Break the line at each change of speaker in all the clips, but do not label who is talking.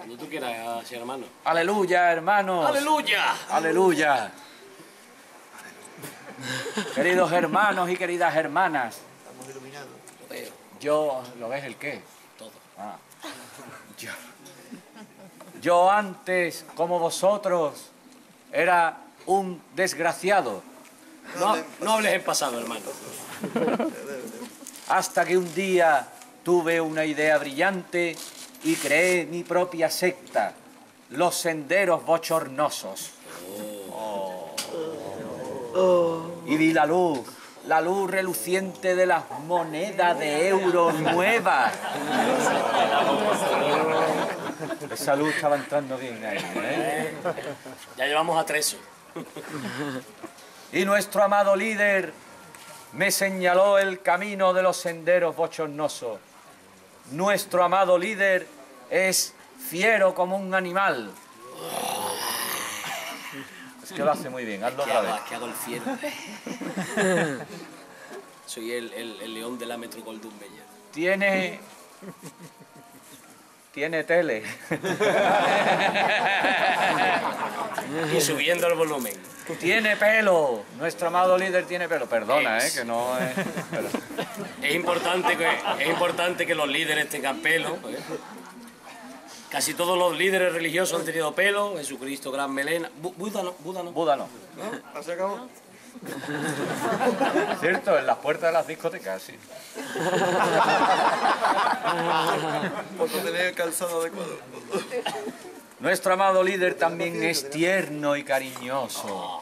Cuando tú quieras, hermano.
¡Aleluya, hermanos!
¡Aleluya!
¡Aleluya! Queridos hermanos y queridas hermanas.
Estamos iluminados.
Lo veo.
¿Lo ves el qué?
Todo.
Ah. Yo antes, como vosotros, era un desgraciado.
No hables en pasado, hermano.
Hasta que un día tuve una idea brillante y creé mi propia secta, los Senderos Bochornosos. Y vi la luz reluciente de las monedas de euro nuevas. Esa luz estaba entrando bien ahí, ¿eh?
Ya llevamos a Treso.
Y nuestro amado líder me señaló el camino de los senderos bochornosos. Nuestro amado líder es fiero como un animal. Es que lo hace muy bien, hazlo otra vez.
Que hago el fiero. Soy el león de la Metro Goldwyn Mayer.
Tiene tele.
Y subiendo el volumen.
Tiene pelo. Nuestro amado líder tiene pelo. Perdona, que no es... Pero...
Es importante que los líderes tengan pelo. ¿Eh? Casi todos los líderes religiosos han tenido pelo. Jesucristo, gran melena. Buda no.
Buda no.
¿No? ¿Se acabó?
¿Cierto? En las puertas de las discotecas, sí.
Por no tener el calzado adecuado.
Nuestro amado líder también es tierno y cariñoso.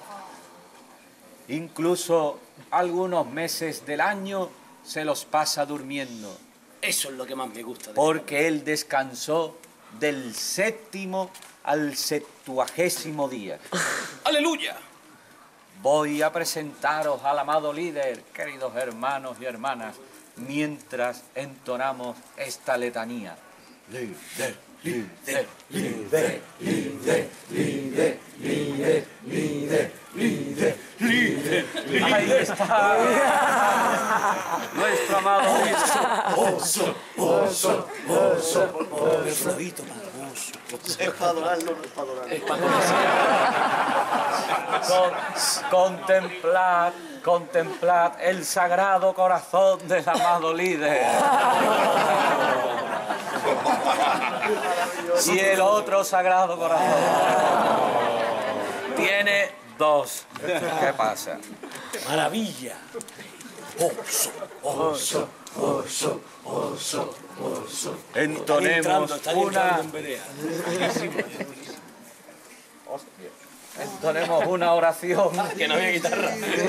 Incluso algunos meses del año se los pasa durmiendo.
Eso es lo que más me gusta.
Porque él descansó del 7º al 70º día.
¡Aleluya!
Voy a presentaros al amado líder, queridos hermanos y hermanas, mientras entonamos esta letanía. Líder, líder, líder, líder, líder, líder, líder, líder, líder, líder. Ahí está. Nuestro amado líder. Oso, oso, oso, oso.
Es para adorarlo, no es para adorarlo.
Contemplad el sagrado corazón del amado líder. Y el otro sagrado corazón tiene 2. ¿Qué pasa?
¡Maravilla!
Oso, oso, oso, oso, oso. Entonemos una oración.
Que no había guitarra.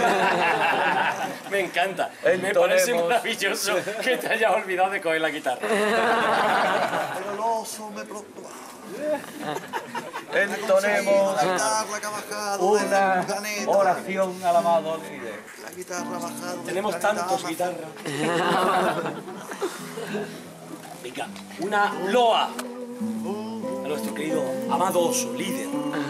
Me encanta. Me parece maravilloso que te hayas olvidado de coger la guitarra.
Pero el oso me preocupa.
Entonemos una oración al amado líder.
La guitarra bajada.
Tenemos tantos guitarras. Venga, una loa a nuestro querido amado oso, líder.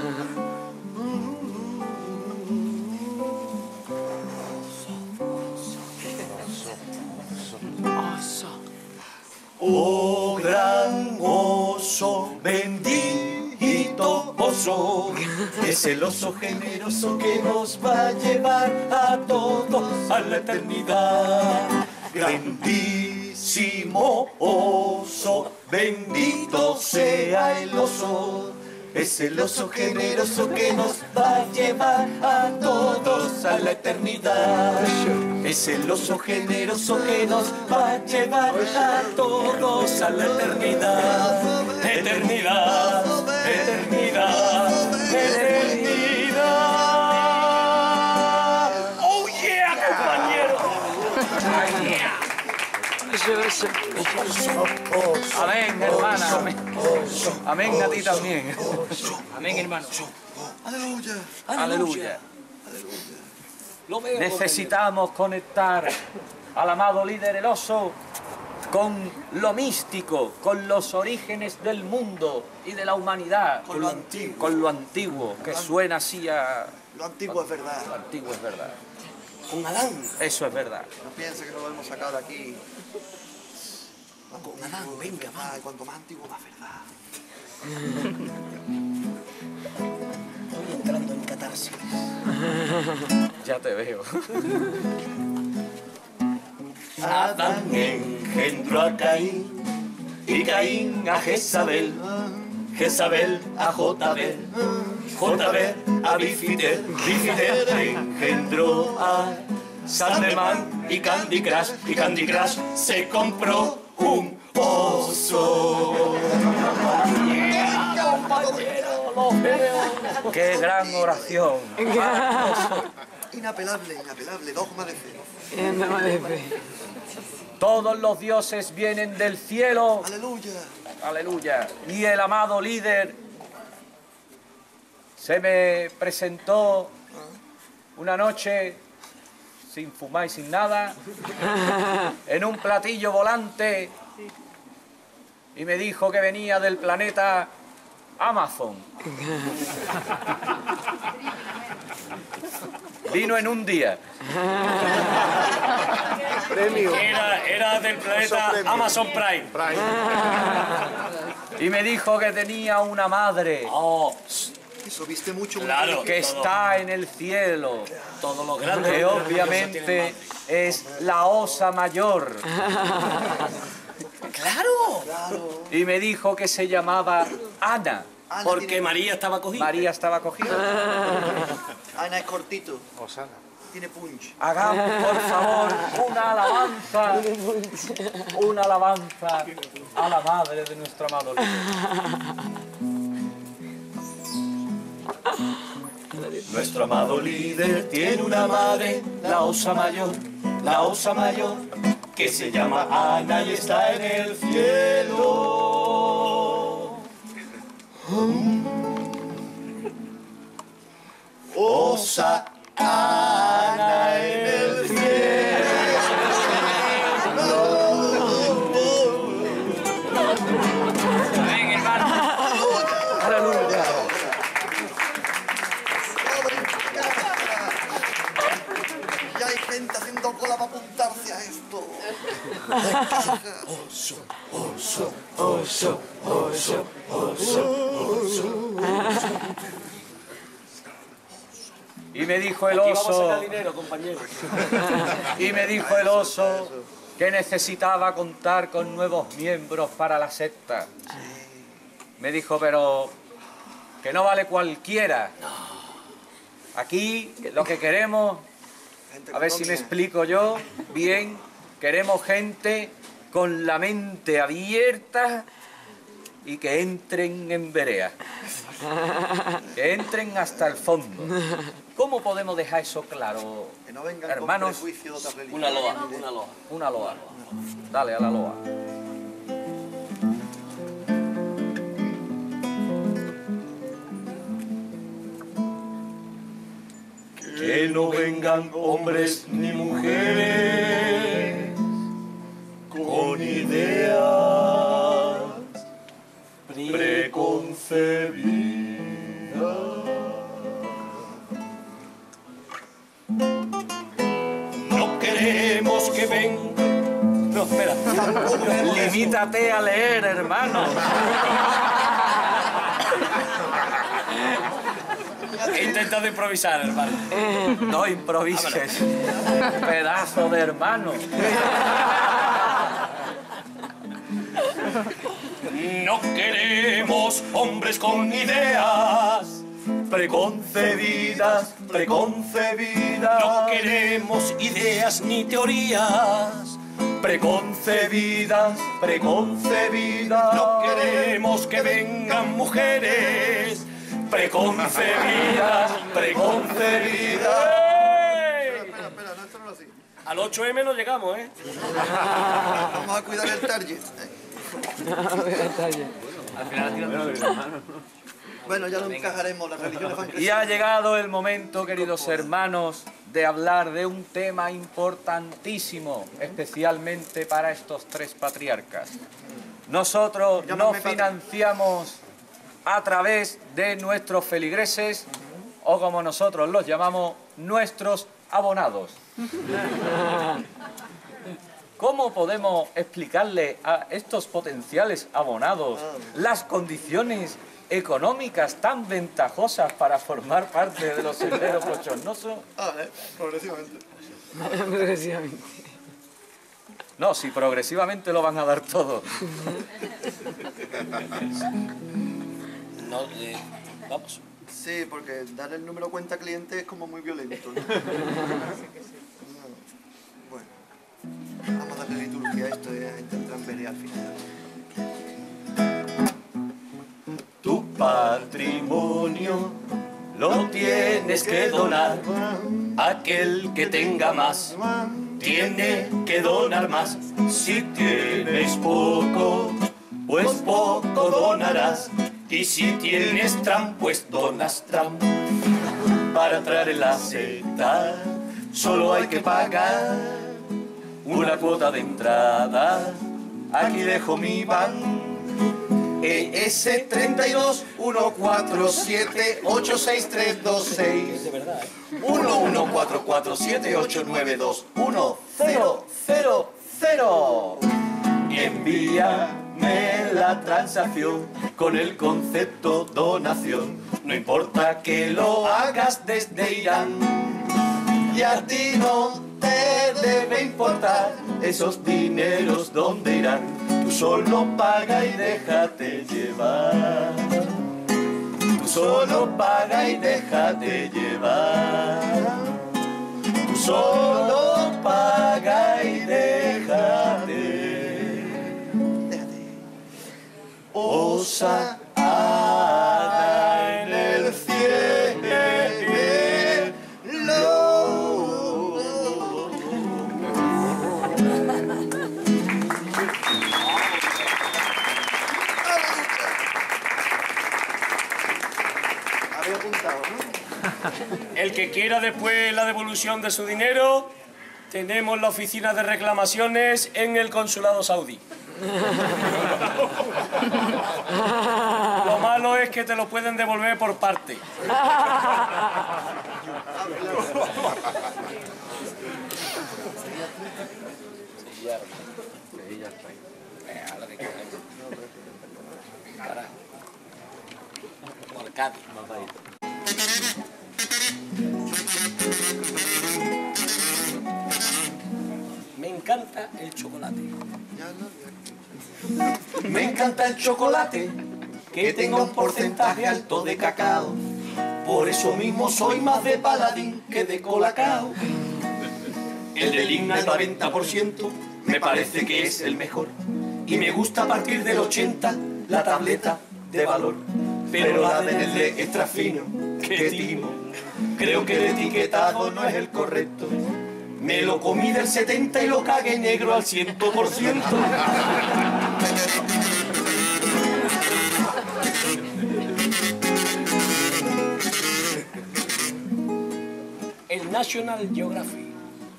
Oh gran oso, bendito oso, es el oso generoso que nos va a llevar a todos a la eternidad. Grandísimo oso, bendito sea el oso, es el oso generoso que nos va a llevar a todos a la eternidad. Es el oso generoso que nos va a llevar a todos a la eternidad. Eternidad, eternidad, eternidad. ¡Oh yeah, compañero! ¡Oh yeah! Amén, hermana. Amén. Amén a ti también.
Amén, hermano.
Aleluya.
Aleluya.
Lo veo.
Necesitamos conectar al amado líder el oso con lo místico, con los orígenes del mundo y de la humanidad.
Con lo antiguo.
Con lo antiguo, que suena así a...
Lo antiguo es verdad.
Lo antiguo es verdad.
Con Adán.
Eso es verdad.
No piense que nos lo hemos sacado de aquí.
Con Adán, venga, va.
Cuanto más antiguo, más verdad. Estoy entrando en catarsis.
Ya te veo.
Adán engendró a Caín y Caín a Jezabel, Jezabel a Jotabel, Jotabel a Bifiter, Bifiter engendró a Sandman y Candy Crush, y Candy Crush se compró un oso.
¡Qué gran oración!
Inapelable, inapelable, dogma de fe.
Todos los dioses vienen del cielo.
Aleluya.
Aleluya. Y el amado líder se me presentó una noche sin fumar y sin nada, en un platillo volante, y me dijo que venía del planeta Amazon. Vino en un día.
Premio.
Era del planeta
premio.
Amazon Prime.
Y me dijo que tenía una madre
Oh,
Eso viste mucho.
claro.
que está en el cielo,
todos los grandes.
que obviamente es la Osa Mayor.
Claro.
Y me dijo que se llamaba Ana.
Ana
Porque
tiene-
María estaba cogida.
María estaba cogida.
Ana es cortito. Tiene punch.
Hagamos, por favor, una alabanza a la madre de nuestro amado líder.
Nuestro amado líder tiene una madre, la Osa Mayor, que se llama Ana y está en el cielo. Osa Ana en el cielo.
Aleluya.
Ya hay gente haciendo cola para apuntarse a esto.
Y me dijo el
Aquí vamos a
oso,
sacar dinero, compañero.
y me dijo el oso que necesitaba contar con nuevos miembros para la secta. Me dijo, pero que no vale cualquiera. Aquí lo que queremos,
Gente
a ver
con
si me
doble.
explico yo bien, queremos gente con la mente abierta y que entren en verea. Que entren hasta el fondo. ¿Cómo podemos dejar eso claro,
Que no vengan
hermanos?
con prejuicio de otra religión.
Una loa, una loa.
Una loa. Dale a la loa.
Que no vengan hombres ni mujeres con ideas preconcebidas. No queremos que vengan.
No, espera.
Limítate a leer, hermano.
He intentado improvisar, hermano.
No improvises. Pedazo de hermano.
No queremos hombres con ideas preconcebidas, preconcebidas.
No queremos ideas ni teorías.
Preconcebidas, preconcebidas.
No queremos que vengan mujeres
preconcebidas, preconcebidas.
Espera, no, esto no es así.
Al 8M no llegamos, ¿eh?
Vamos a cuidar el target. Bueno, ya lo encajaremos, las religiones van
Y
creciendo.
ha llegado el momento, queridos hermanos, de hablar de un tema importantísimo, especialmente para estos tres patriarcas. Nosotros nos
Llámame patri-
financiamos a través de nuestros feligreses, o como nosotros los llamamos, nuestros abonados.
¿Cómo podemos explicarle a estos potenciales abonados las condiciones económicas tan ventajosas para formar parte de los senderos bochornosos?
Progresivamente.
Progresivamente.
No, si progresivamente lo van a dar todo.
No, vamos.
Sí, porque dar el número cuenta cliente es como muy violento, ¿no? Bueno, vamos a darle liturgia a esto y a intentar ver al final.
Tu patrimonio lo tienes que donar. Aquel que tenga más tiene que donar más. Si tienes poco, pues poco donarás. Y si tienes tram, pues donas tram. Para entrar en la secta solo hay que pagar una cuota de entrada. Aquí dejo mi ban. ES 32 147 86326 114478921000. Envíame la transacción con el concepto donación. No importa que lo hagas desde Irán. Y a ti no te debe importar esos dineros dónde irán. Tú solo paga y déjate llevar. Tú solo paga y déjate llevar. Tú solo paga y déjate. Osana en el cielo.
Había apuntado, ¿no?
El que quiera después la devolución de su dinero, tenemos la oficina de reclamaciones en el consulado saudí. Lo malo es que te lo pueden devolver por parte. Por Cádiz. Me encanta el chocolate.
Me encanta el chocolate, que tenga un porcentaje alto de cacao. Por eso mismo soy más de Paladín que de Colacao. El de Ligna al 90% me parece que es el mejor. Y me gusta a partir del 80 la tableta de valor. Pero la de Nestlé extra fino, que timo. Creo que el etiquetado no es el correcto. Me lo comí del 70 y lo cagué negro al 100%.
El National Geographic.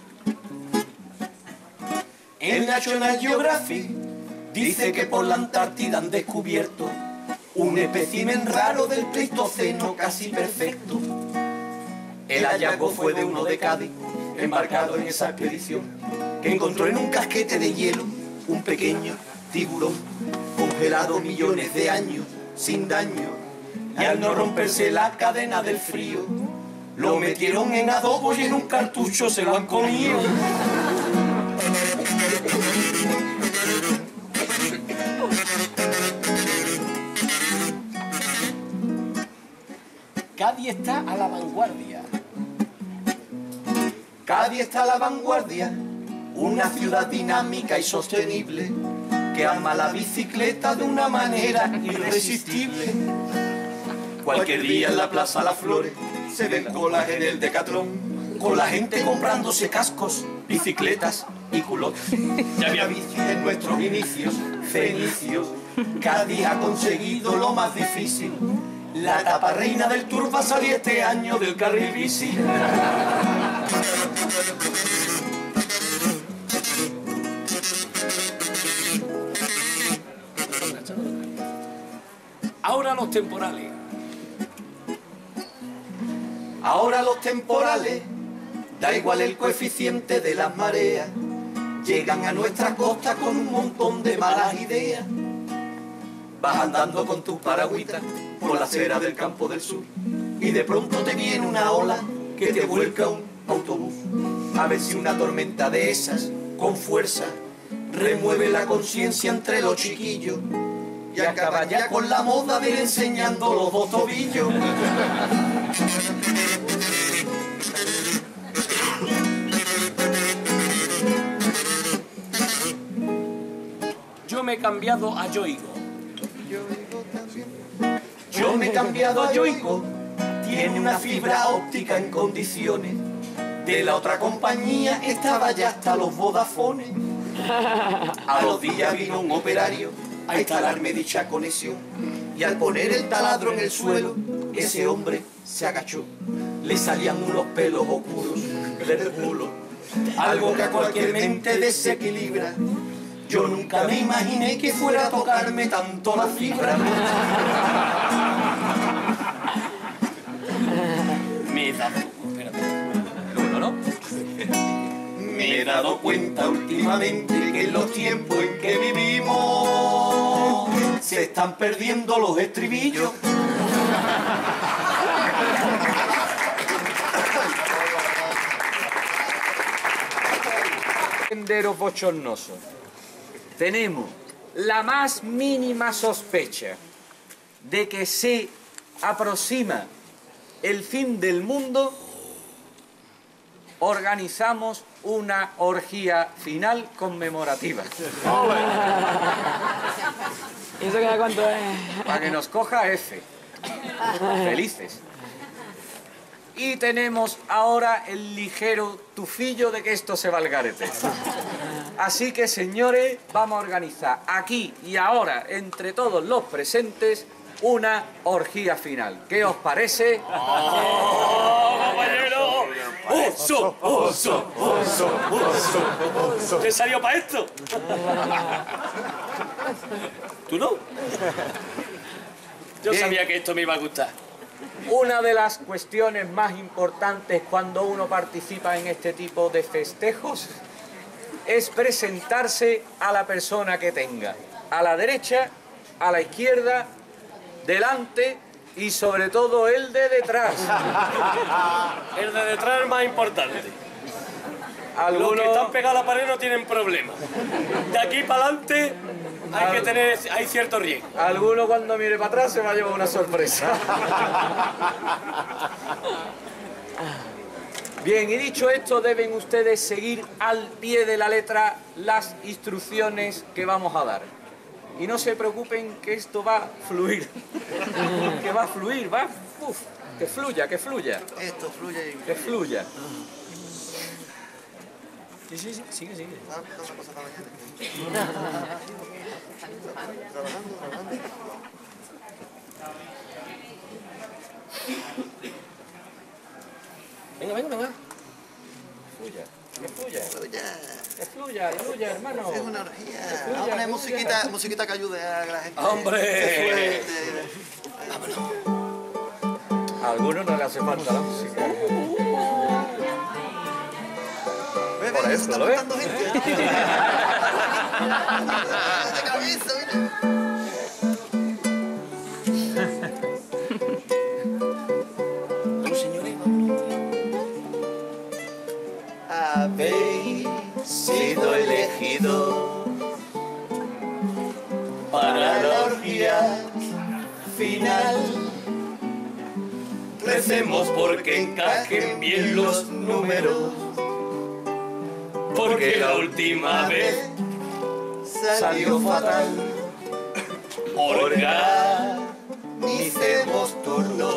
El National Geographic dice que por la Antártida han descubierto un espécimen raro del Pleistoceno casi perfecto. El hallazgo fue de uno de Cádiz, embarcado en esa expedición, que encontró en un casquete de hielo un pequeño tiburón, congelado millones de años, sin daño, y al no romperse la cadena del frío, lo metieron en adobo y en un cartucho se lo han comido.
Cádiz está a la vanguardia.
Cádiz está a la vanguardia, una ciudad dinámica y sostenible, que ama la bicicleta de una manera irresistible. Cualquier día en la Plaza Las Flores se ven colas en el Decatlón, con la gente comprándose cascos, bicicletas y culottes. Ya había bicis en nuestros inicios, fenicios. Cádiz ha conseguido lo más difícil. La etapa reina del Tour va a salir este año del carril bici.
Ahora los temporales.
Ahora los temporales, da igual el coeficiente de las mareas, llegan a nuestra costa con un montón de malas ideas. Vas andando con tus paragüitas por la acera del campo del sur y de pronto te viene una ola que te vuelca un autobús. A ver si una tormenta de esas, con fuerza, remueve la conciencia entre los chiquillos y acaba ya con la moda de ir enseñando los dos tobillos.
Yo me he cambiado a Yoigo.
Yo me he cambiado a Yoigo, tiene una fibra óptica en condiciones. De la otra compañía estaba ya hasta los Vodafones. A los días vino un operario a instalarme dicha conexión. Y al poner el taladro en el suelo, ese hombre se agachó. Le salían unos pelos oscuros del culo, algo que a cualquier mente desequilibra. Yo nunca me imaginé que fuera a tocarme tanto la fibra.
Me he dado... Espérate. El uno, ¿no?
Me he dado cuenta últimamente que en los tiempos en que vivimos se están perdiendo los estribillos.
Senderos bochornosos. Tenemos la más mínima sospecha de que se aproxima el fin del mundo, organizamos una orgía final conmemorativa.
¿Y eso queda cuánto es?
Para que nos coja F. Felices. Y tenemos ahora el ligero tufillo de que esto se va al garete. Así que, señores, vamos a organizar aquí y ahora, entre todos los presentes, una orgía final. ¿Qué os parece?
¡Oh, compañero! ¡Oso, oso, oso, oso, oso! ¿Te salió para esto? ¿Tú no? Yo
Bien.
sabía que esto me iba a gustar.
Una de las cuestiones más importantes cuando uno participa en este tipo de festejos es presentarse a la persona que tenga. A la derecha, a la izquierda, delante y sobre todo el de detrás.
El de detrás es más importante. Los
Algunos,
que están pegados a la pared no tienen problema. De aquí para adelante hay cierto riesgo.
alguno cuando mire para atrás se va a llevar una sorpresa. Bien, y dicho esto, deben ustedes seguir al pie de la letra las instrucciones que vamos a dar. Y no se preocupen que esto va a fluir. Que va a fluir, va. Uf, que fluya, que fluya.
Esto fluye y...
Que fluya.
Sí, sí, sí, sigue, sigue.
Una cosa para mañana. Trabajando.
Venga, venga, venga.
Fluya, que fluya.
Fluye.
Que fluya, fluya, hermano.
Es una orgía.
Fluya,
Vamos a poner
fluya.
musiquita que ayude a que la gente...
¡Hombre!
A algunos no le hace falta la música.
Por
eso,
está
¿lo ves?
apuntando gente. De cabeza, mira.
Bueno, señores, vámonos.
Habéis sido elegido para la orgía final. Recemos porque encajen bien los números, porque la última vez salió fatal. Organicemos turno.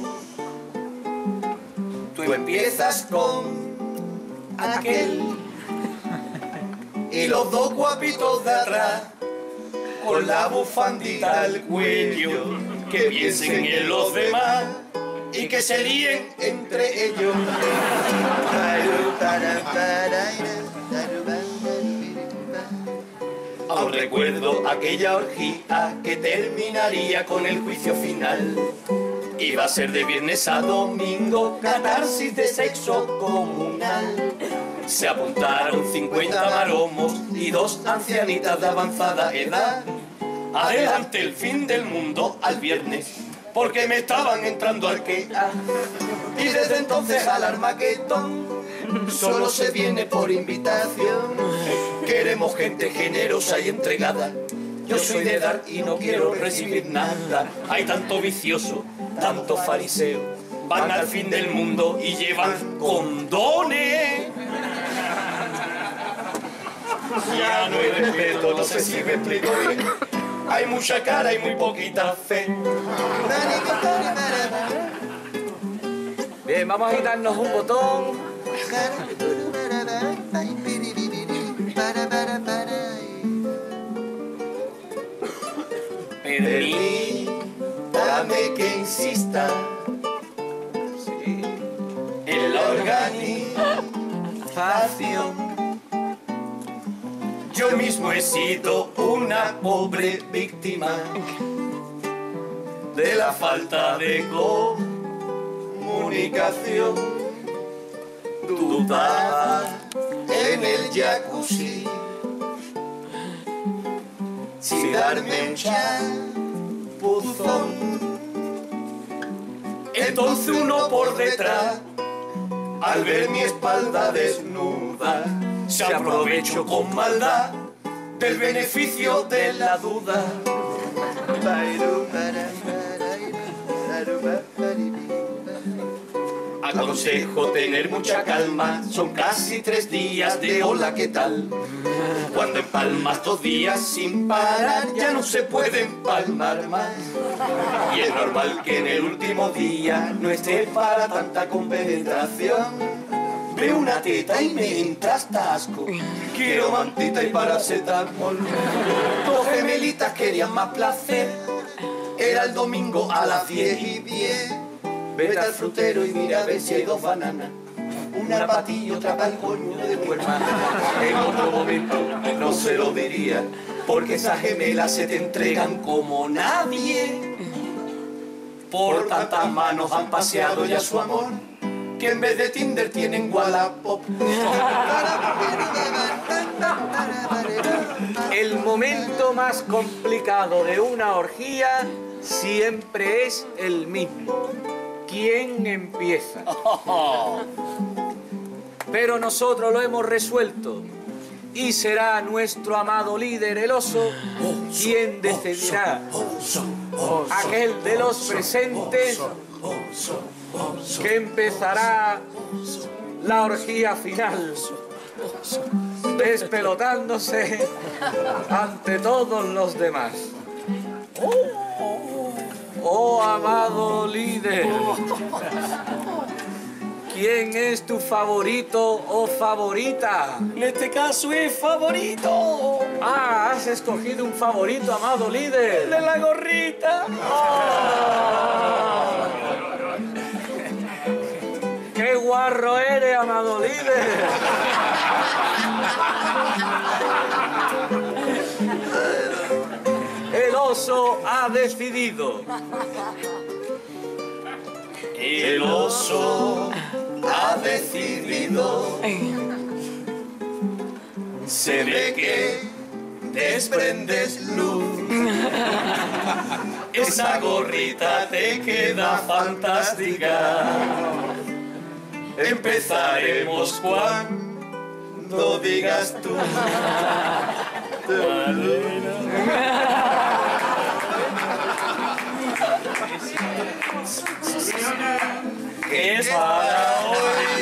Tú empiezas con aquel y los dos guapitos de atrás con la bufandita al cuello, que piensen en los demás y que se líen entre ellos. Aún recuerdo aquella orgía que terminaría con el juicio final. Iba a ser de viernes a domingo, catarsis de sexo comunal. Se apuntaron 50 maromos y 2 ancianitas de avanzada edad. Adelante el fin del mundo al viernes, porque me estaban entrando al que y desde entonces al Armageddon solo se viene por invitación. Queremos gente generosa y entregada. Yo soy de dar y no quiero recibir nada. Hay tanto vicioso, tanto fariseo, van al fin del mundo y llevan condones. Ya no hay respeto, no sé si me explico bien. Hay mucha cara y muy poquita fe.
Bien, vamos a quitarnos un botón.
Permítame que insista en la organización. Yo mismo he sido una pobre víctima de la falta de comunicación. Dudaba en el jacuzzi si darme un chapuzón. Entonces uno por detrás, al ver mi espalda desnuda, se aprovechó con maldad del beneficio de la duda. Aconsejo tener mucha calma, son casi 3 días de hola, ¿qué tal? Cuando empalmas 2 días sin parar, ya no se puede empalmar más. Y es normal que en el último día no esté para tanta compenetración. Veo una teta y me entra hasta asco. Quiero mantita y paracetamol. 2 gemelitas querían más placer. Era el domingo a las 10:10. Vete al frutero y mira a ver si hay 2 bananas. Una para ti y otra para el coño de tu hermana. En otro momento no se lo diría, porque esas gemelas se te entregan como nadie. Por tantas manos han paseado ya su amor, que en vez de Tinder tienen Wallapop.
El momento más complicado de una orgía siempre es el mismo. ¿Quién empieza? Pero nosotros lo hemos resuelto y será nuestro amado líder, el oso, quien decidirá. Aquel de los presentes que empezará la orgía final, despelotándose ante todos los demás. Oh, amado líder, ¿quién es tu favorito o favorita?
En este caso es favorito.
Ah, has escogido un favorito, amado líder.
El de la gorrita.
Oh. ¡Qué guarro eres, amado líder! El oso ha decidido.
El oso ha decidido. Se ve que desprendes luz. Esa gorrita te queda fantástica. Empezaremos cuando digas tú. ¿Qué es para hoy?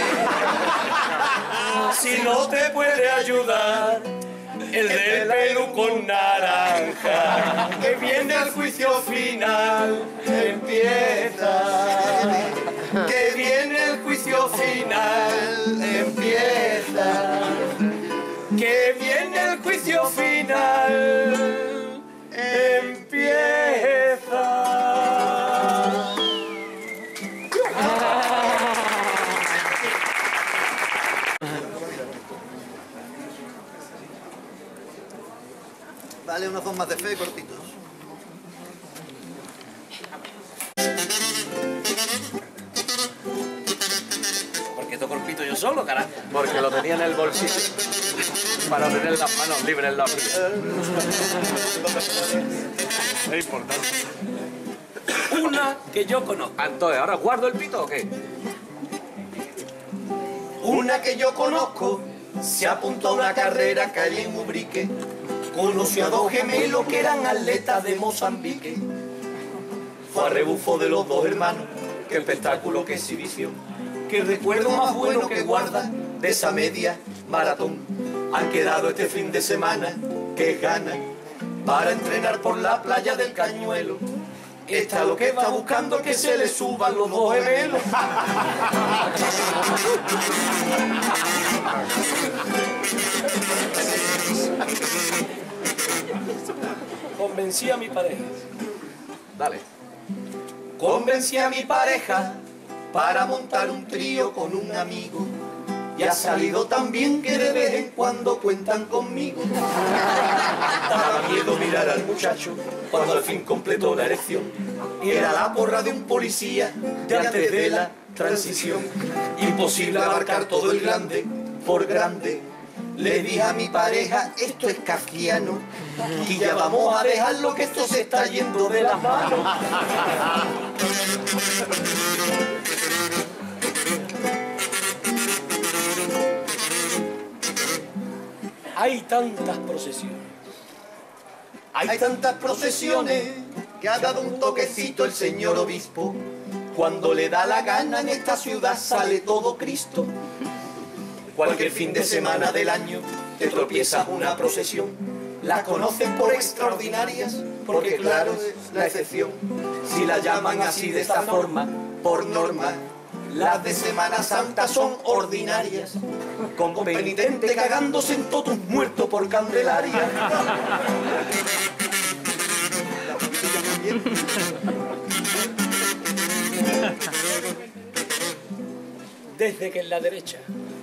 Si no te puede ayudar el del pelo con naranja, que viene al juicio final, empieza. Que viene el juicio final, empieza. Que viene el juicio final, empieza.
Vale, unos 2 más de fe cortitos.
Porque estos corpitos pinto yo solo, carajo.
Porque lo tenía en el bolsillo para tener las manos libres en la vida. Es importante.
Una que yo conozco.
Entonces, ¿ahora guardo el pito o qué?
Una que yo conozco se apuntó a una carrera que hay en Ubrique. Conoció a dos gemelos que eran atletas de Mozambique. Fue a rebufo de los dos hermanos. Qué espectáculo, qué exhibición. Qué recuerdo más bueno que guarda de esa media maratón. Han quedado este fin de semana, que ganan, para entrenar por la playa del Cañuelo. Está lo que está buscando que se le suban los dos gemelos.
Convencí a mi pareja.
Dale.
Convencí a mi pareja para montar un trío con un amigo. Y ha salido tan bien que de vez en cuando cuentan conmigo. Daba miedo mirar al muchacho cuando al fin completó la erección. Era la porra de un policía de antes de la transición. Imposible abarcar todo el grande por grande. Le dije a mi pareja, esto es kafkiano, y ya vamos a dejarlo que esto se está yendo de las manos.
Hay tantas procesiones.
Hay tantas procesiones que ha dado un toquecito el señor obispo. Cuando le da la gana en esta ciudad sale todo Cristo. Cualquier fin de semana del año te tropiezas una procesión. Las conoces por extraordinarias, porque claro es la excepción. Si la llaman así de esta forma, por norma, las de Semana Santa son ordinarias. Con penitente cagándose en todos muertos por Candelaria.
Desde que en la derecha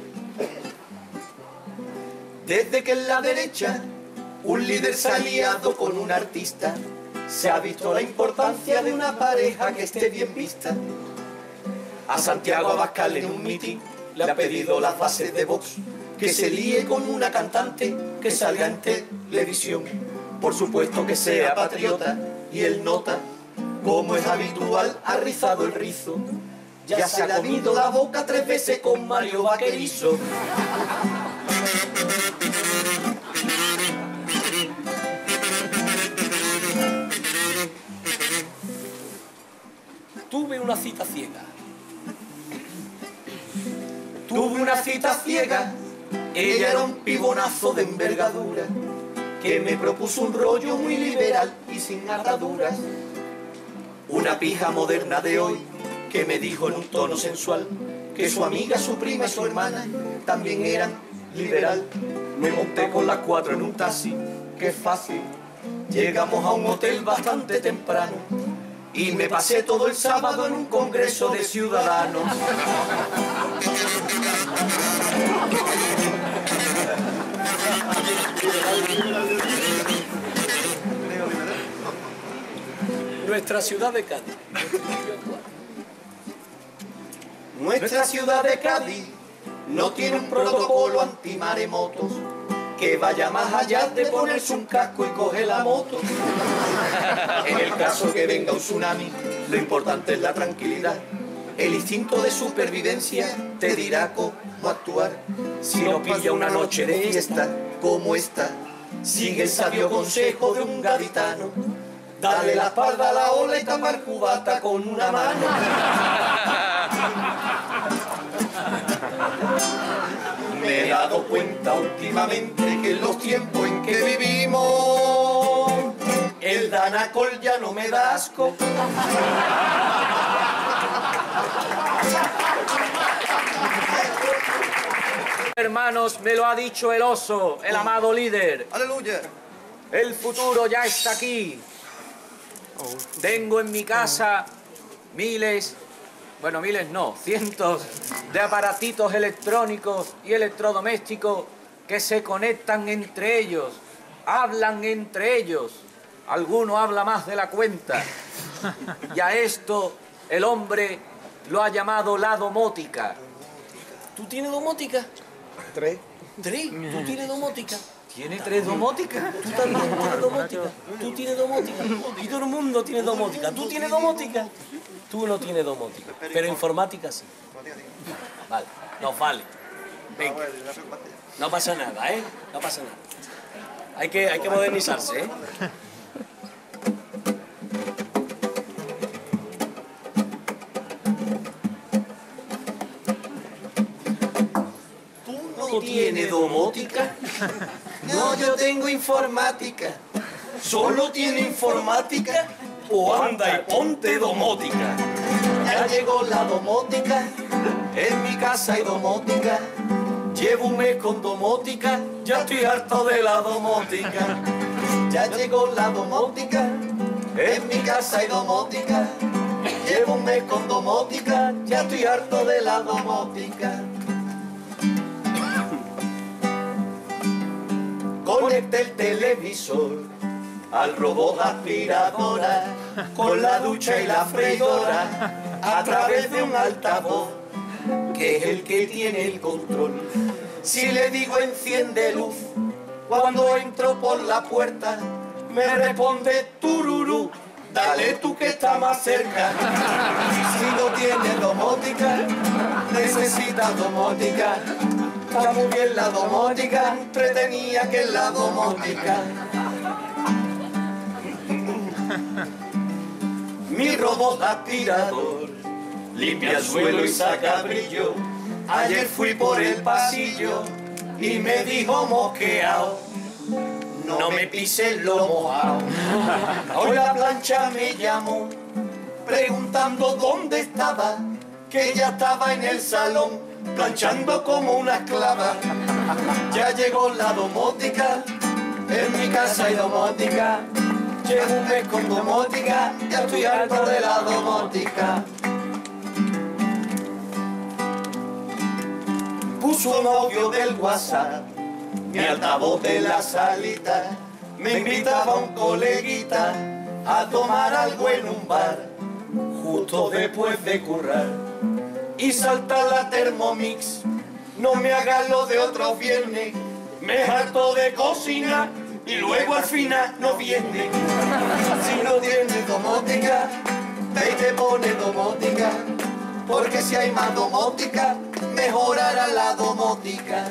un líder se ha aliado con un artista, se ha visto la importancia de una pareja que esté bien vista. A Santiago Abascal en un mitin le ha pedido las bases de Vox, que se líe con una cantante que salga en televisión. Por supuesto que sea patriota y él nota, como es habitual, ha rizado el rizo. Ya se ha comido la boca 3 veces con Mario Vaquerizo.
tuve una cita ciega.
Tuve una cita ciega, ella era un pibonazo de envergadura, que me propuso un rollo muy liberal y sin ataduras. Una pija moderna de hoy, que me dijo en un tono sensual, que su amiga, su prima y su hermana también eran liberal. Me monté con las 4 en un taxi, que fácil. Llegamos a un hotel bastante temprano y me pasé todo el sábado en un congreso de ciudadanos.
Nuestra ciudad de Cádiz.
Nuestra ciudad de Cádiz no tiene un protocolo antimaremotos que vaya más allá de ponerse un casco y coger la moto. En el caso que venga un tsunami, lo importante es la tranquilidad. El instinto de supervivencia te dirá cómo actuar. Si nos pilla una noche de fiesta como esta, sigue el sabio consejo de un gaditano: dale la espalda a la ola y tapar cubata con una mano. Me he dado cuenta últimamente que en los tiempos en que vivimos el Danacol ya no me da asco.
Hermanos, me lo ha dicho el oso, el amado líder.
¡Aleluya!
El futuro ya está aquí. Tengo en mi casa miles no, cientos de aparatitos electrónicos y electrodomésticos que se conectan entre ellos, hablan entre ellos. Alguno habla más de la cuenta. Y a esto el hombre lo ha llamado la domótica.
¿Tú tienes domótica?
3.
¿Tres? ¿Tú tienes domótica?
¿Tiene 3 domóticas?
Tú también tienes domótica. Tú tienes domótica. Y todo el mundo tiene domótica. ¿Tú tienes domótica? Tú no tienes domótica. Pero informática sí. Vale, nos vale. Venga. No pasa nada, ¿eh? No pasa nada. Hay que modernizarse, ¿eh?
¿No tiene domótica? No, yo tengo informática. ¿Solo tiene informática? O anda y ponte domótica. Ya llegó la domótica, en mi casa hay domótica. Llevo un mes con domótica, ya estoy harto de la domótica. Ya llegó la domótica, en mi casa hay domótica. Llevo un mes con domótica, ya estoy harto de la domótica. Conecté el televisor al robot aspiradora con la ducha y la freidora a través de un altavoz que es el que tiene el control. Si le digo enciende luz, cuando entro por la puerta me responde tururú, dale tú que está más cerca. Si no tiene domótica, necesita domótica. Está muy bien la domótica, entretenía que es la domótica. Mi robot aspirador limpia el suelo y saca brillo. Ayer fui por el pasillo y me dijo mosqueao, no me pises lo mojao. Hoy la plancha me llamó preguntando dónde estaba, que ya estaba en el salón planchando como una esclava. Ya llegó la domótica, en mi casa hay domótica. Llevo un mes con domótica, ya estoy harto de la domótica. Puso un audio del WhatsApp, mi altavoz de la salita. Me invitaba un coleguita a tomar algo en un bar, justo después de currar. Y salta la Thermomix, no me hagas lo de otros viernes. Me harto de cocina y luego al final no viene. Si no tienes domótica, ve y te pone domótica. Porque si hay más domótica, mejorará la domótica.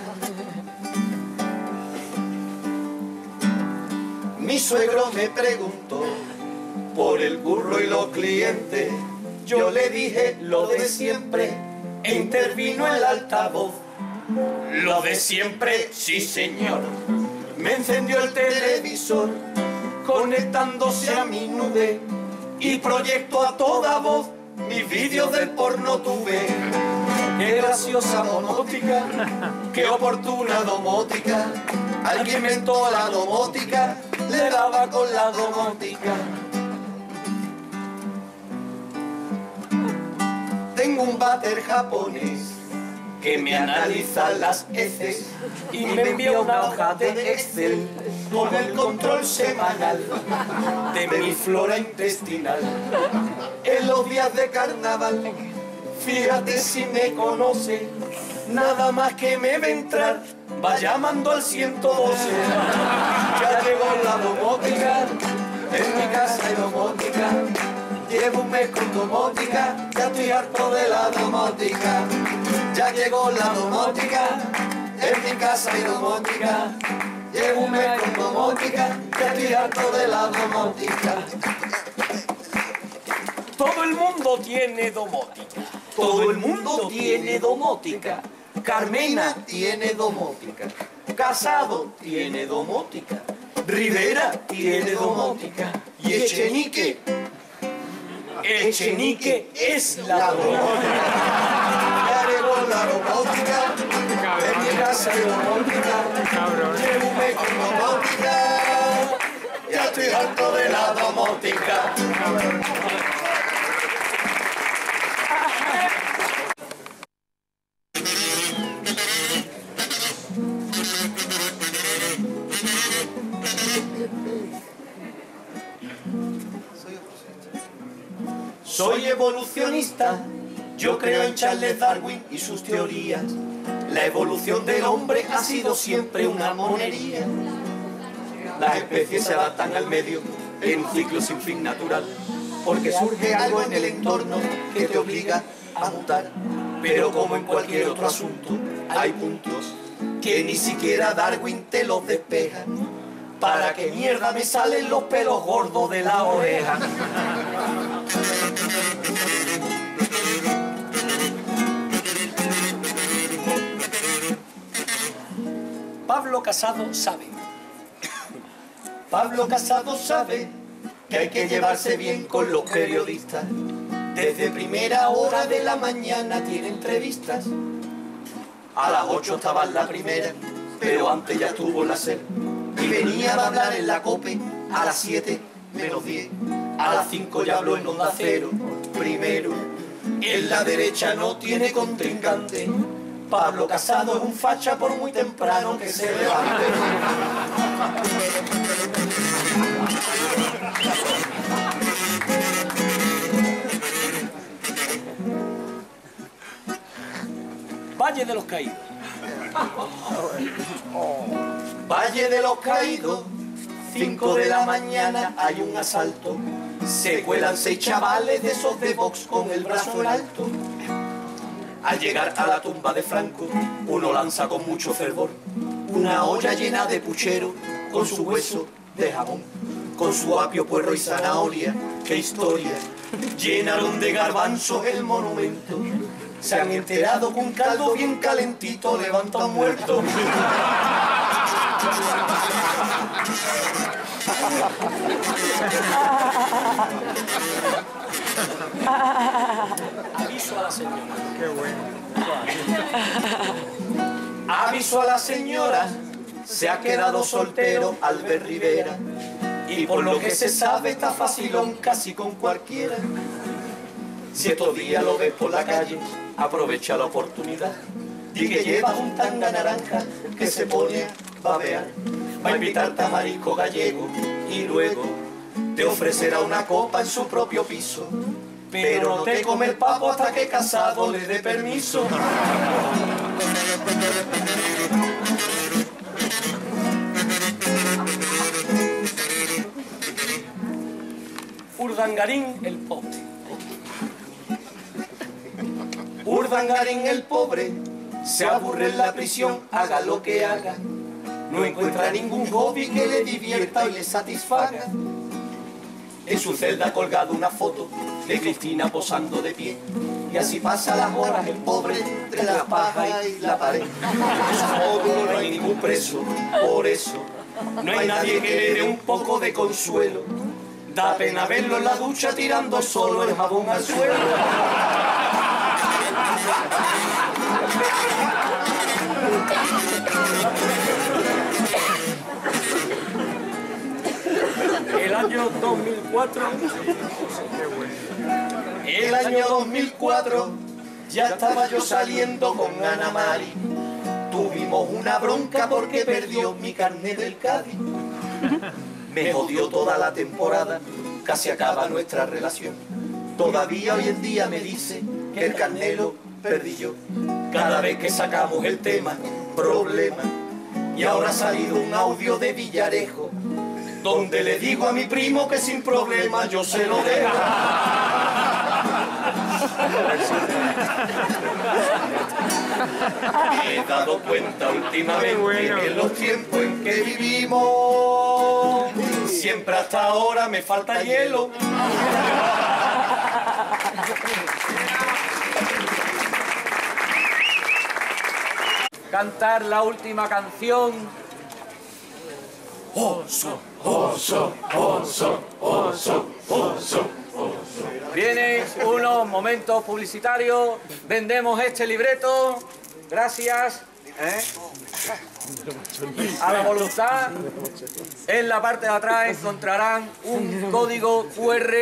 Mi suegro me preguntó por el curro y los clientes. Yo le dije lo de siempre e intervino el altavoz. Lo de siempre, sí señor. Me encendió el televisor conectándose a mi nube y proyectó a toda voz mis vídeos del porno tuve. Qué graciosa domótica, qué oportuna domótica. Alguien inventó la domótica, le daba con la domótica. Tengo un váter japonés que me analiza las heces y me envía una hoja de Excel con el control semanal de mi flora intestinal. En los días de carnaval, fíjate si me conoce, nada más que me ve entrar, va llamando al 112. Ya llegó la domótica, en mi casa hay domótica. Llevo un mes con domótica, ya estoy harto de la domótica. Ya llegó la domótica, en mi casa hay domótica. Llevo un mes con domótica, ya estoy harto de la domótica.
Todo el mundo tiene domótica.
Todo el mundo tiene domótica. Carmena tiene domótica. Casado tiene domótica. Rivera tiene domótica. Y Echenique es la domótica. Ya llegó la domótica, en mi casa hay domótica. Llevo un mes con domótica, ya estoy harto de la domótica. Soy evolucionista, yo creo en Charles Darwin y sus teorías. La evolución del hombre ha sido siempre una monería. Las especies se adaptan al medio en un ciclo sin fin natural, porque surge algo en el entorno que te obliga a mutar. Pero como en cualquier otro asunto, hay puntos que ni siquiera Darwin te los despeja. ¿Para qué mierda me salen los pelos gordos de la oreja?
Pablo Casado sabe.
Pablo Casado sabe que hay que llevarse bien con los periodistas. Desde primera hora de la mañana tiene entrevistas. A las 8 estaba en la primera, pero antes ya estuvo la SER. Y venía a hablar en la COPE a las 7 menos 10. A las 5 ya habló en Onda Cero. Primero, en la derecha no tiene contrincante. Pablo Casado es un facha por muy temprano que se levante.
Valle de los Caídos.
Valle de los Caídos, 5 de la mañana hay un asalto. Se cuelan 6 chavales de esos de Vox con el brazo en alto. Al llegar a la tumba de Franco, uno lanza con mucho fervor una olla llena de puchero con su hueso de jamón, con su apio, puerro y zanahoria. ¡Qué historia! Llenaron de garbanzos el monumento. Se han enterado que un caldo bien calentito levanta a un muerto.
Aviso a la señora.
Qué bueno.
Aviso a la señora, se ha quedado soltero Albert Rivera. Y por lo que se sabe está facilón casi con cualquiera. Si estos días lo ves por la calle, aprovecha la oportunidad. Y que lleva un tanga naranja que se pone a babear. Va a invitarte a marisco gallego y luego te ofrecerá una copa en su propio piso. Pero no te come el papo hasta que Casado le dé permiso.
Urdangarín el pobre.
Urdangarín el pobre se aburre en la prisión, haga lo que haga. No encuentra ningún hobby que le divierta y le satisfaga. En su celda colgado una foto de Cristina posando de pie. Y así pasa las horas el pobre entre la paja y la pared. En su módulo no hay ningún preso, por eso no hay nadie que le dé un poco de consuelo. Da pena verlo en la ducha tirando solo el jabón al suelo.
El año 2004.
El año 2004 ya estaba yo saliendo con Ana Mari. Tuvimos una bronca porque perdió mi carnet del Cádiz. Me jodió toda la temporada, casi acaba nuestra relación. Todavía hoy en día me dice que el carnet lo perdí yo. Cada vez que sacamos el tema, problema. Y ahora ha salido un audio de Villarejo, donde le digo a mi primo que sin problema yo se lo dejo. Me he dado cuenta últimamente que en los tiempos en que vivimos, siempre hasta ahora me falta hielo.
Cantar la última canción.
Oso, oso, oso, oso, oso.
Vienen unos momentos publicitarios. Vendemos este libreto. Gracias. A la voluntad. En la parte de atrás encontrarán un código QR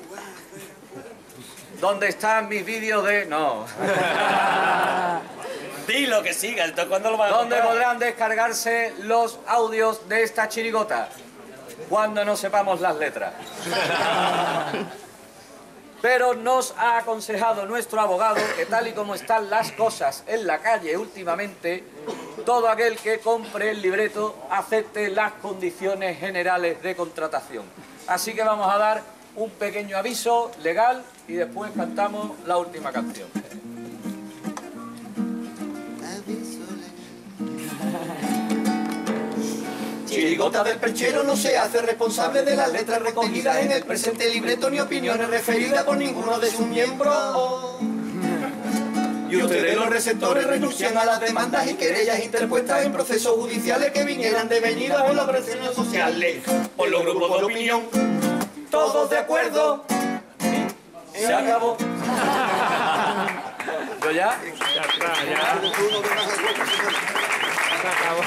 donde están mis vídeos de... No.
Dilo que siga, entonces ¿cuándo lo van a
Donde
comprar?
podrán descargarse los audios de esta chirigota cuando no sepamos las letras. Pero nos ha aconsejado nuestro abogado que tal y como están las cosas en la calle últimamente, todo aquel que compre el libreto acepte las condiciones generales de contratación. Así que vamos a dar un pequeño aviso legal y después cantamos la última canción.
Chirigota del perchero no se hace responsable de las letras recogidas en el presente libreto ni opiniones referidas por ninguno de sus miembros. Y ustedes los receptores renuncian a las demandas y querellas interpuestas en procesos judiciales que vinieran devenidas por las presiones sociales, por los grupos de opinión. Todos de acuerdo. Se acabó.
¿Yo ya?
Se acabó.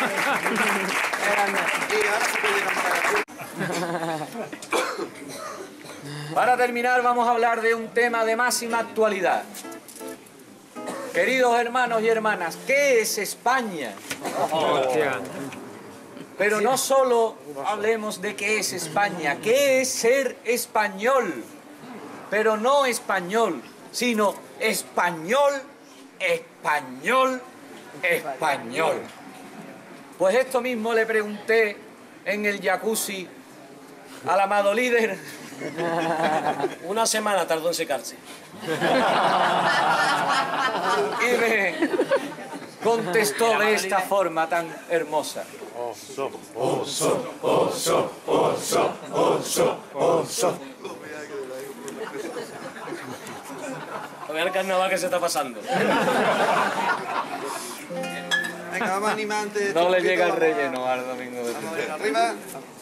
Para terminar vamos a hablar de un tema de máxima actualidad. Queridos hermanos y hermanas, ¿qué es España?
Hostia.
Pero no solo hablemos de qué es España, qué es ser español. Pero no español, sino español, español, español. Pues esto mismo le pregunté en el jacuzzi al amado líder.
Una semana tardó en secarse.
Y me contestó de esta forma tan hermosa.
Oso, oso, oso, oso, oso, oso.
A ver el carnaval que se está pasando.
Venga, vamos a animar antes.
No le llega el relleno al domingo de
Vamos a ver arriba.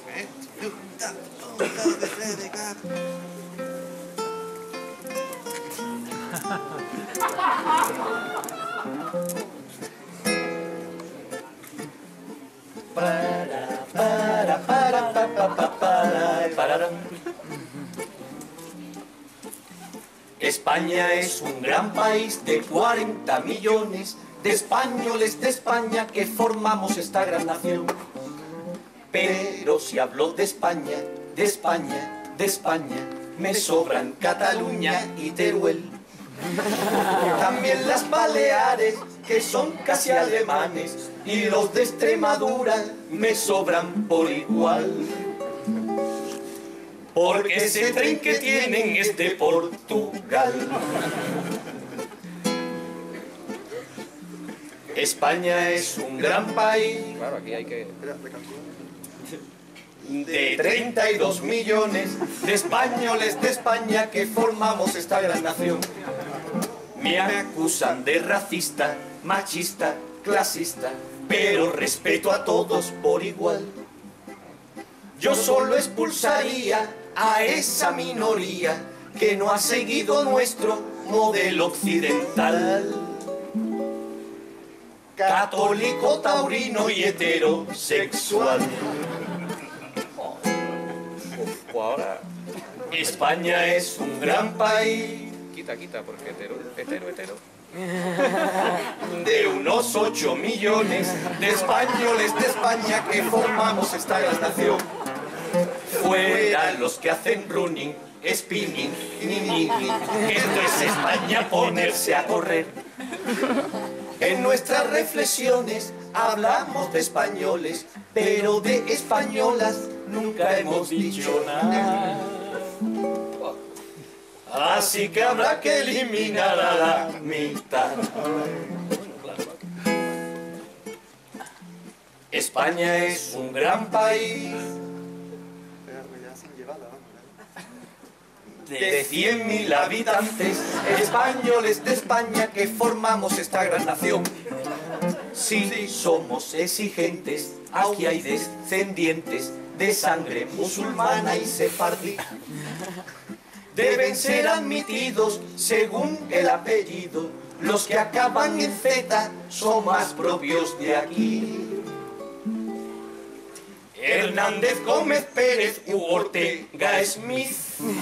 España es un gran país de 40 millones de españoles de España que formamos esta gran nación. Pero si hablo de España, de España, de España, me sobran Cataluña y Teruel. También las Baleares, que son casi alemanes, y los de Extremadura me sobran por igual. Porque ese tren que tienen es de Portugal. España es un gran país.
Claro, aquí hay que...
De 32 millones de españoles de España que formamos esta gran nación. Me acusan de racista, machista, clasista, pero respeto a todos por igual. Yo solo expulsaría a esa minoría que no ha seguido nuestro modelo occidental. Católico, taurino y heterosexual.
Pues ahora...
España es un gran país
Quita, porque hetero.
de unos 8 millones de españoles de España que formamos esta gran nación. Fuera los que hacen running, spinning, esto es España ponerse a correr. En nuestras reflexiones hablamos de españoles, pero de españolas nunca hemos dicho nada. Así que habrá que eliminar a la mitad. España es un gran país de 100.000 habitantes, españoles de España que formamos esta gran nación. Si somos exigentes, aquí hay descendientes de sangre musulmana y sefardí. Deben ser admitidos según el apellido. Los que acaban en Z son más propios de aquí. Hernández, Gómez, Pérez u Ortega Smith.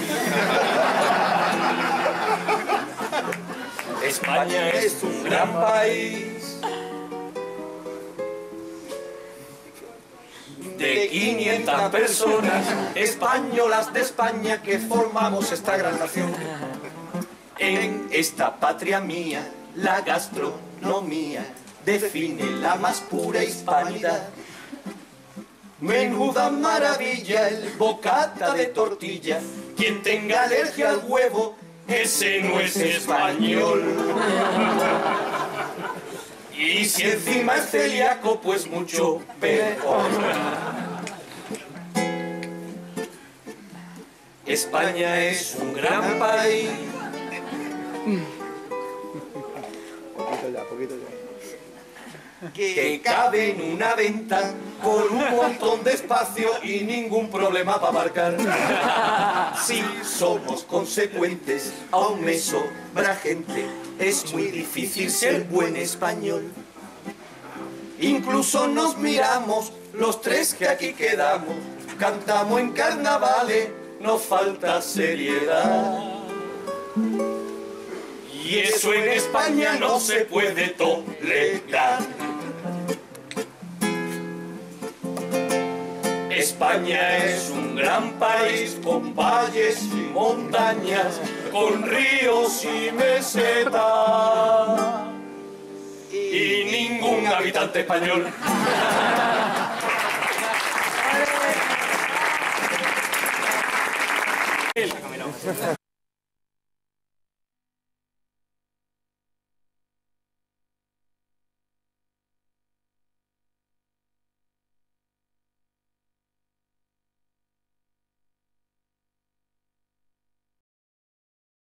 España es un gran país de de 500 personas españolas de España que formamos esta gran nación. En esta patria mía, la gastronomía define la más pura hispanidad. Menuda maravilla el bocata de tortilla. Quien tenga alergia al huevo, ese no es español. Y si encima es celíaco, pues mucho peor. España es un gran país. Que cabe en una venta con un montón de espacio y ningún problema para aparcar. Si somos consecuentes, aún me sobra gente. Es muy difícil ser buen español. Incluso nos miramos los tres que aquí quedamos. Cantamos en carnavales, nos falta seriedad. Y eso en España no se puede tolerar. España es un gran país con valles y montañas, con ríos y mesetas, y ningún habitante español.